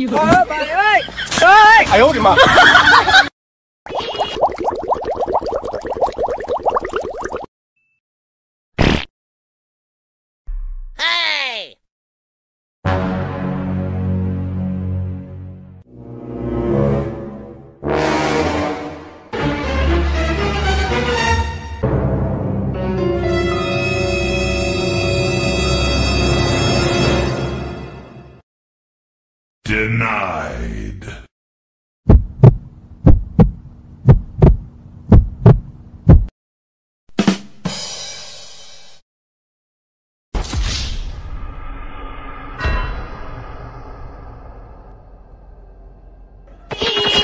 bà ơi! Ơi! 哎呦我的妈 ！Denied.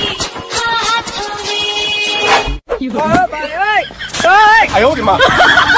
Bà ơi! Ơi! 哎呦我的妈